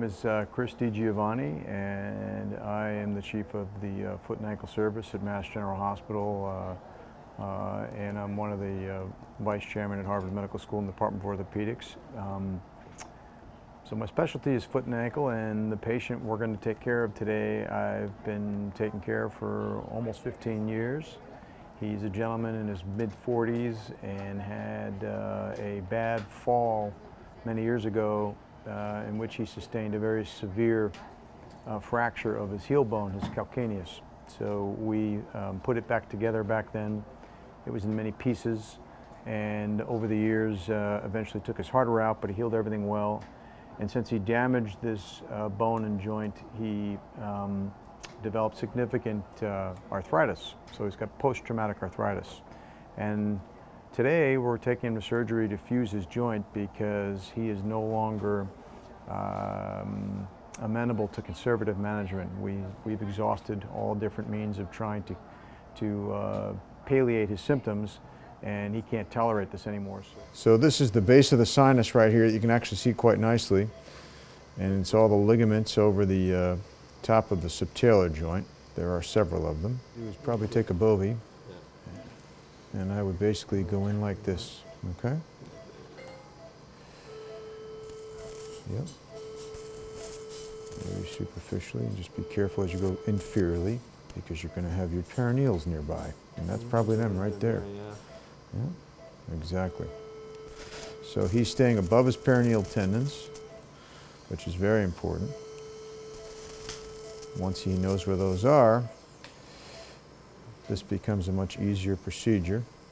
is Chris DiGiovanni, and I am the chief of the Foot and Ankle Service at Mass General Hospital, and I'm one of the vice chairman at Harvard Medical School in the Department of Orthopedics. So my specialty is foot and ankle, and the patient we're going to take care of today, I've been taking care of for almost 15 years. He's a gentleman in his mid-40s and had a bad fall many years ago in which he sustained a very severe fracture of his heel bone, his calcaneus. So we put it back together back then. It was in many pieces, and over the years eventually took his hardware out, but he healed everything well. And since he damaged this bone and joint, he developed significant arthritis. So he's got posttraumatic arthritis. And today we're taking him to surgery to fuse his joint because he is no longer amenable to conservative management. We've exhausted all different means of trying to palliate his symptoms, and he can't tolerate this anymore. So this is the base of the sinus right here that you can actually see quite nicely, and it's all the ligaments over the top of the subtalar joint. There are several of them. You would probably take a bovie, and I would basically go in like this, okay? Yep. Very superficially, and just be careful as you go inferiorly, because you're going to have your perineals nearby, and that's probably them right there. Yeah, exactly. So he's staying above his perineal tendons, which is very important. Once he knows where those are, this becomes a much easier procedure.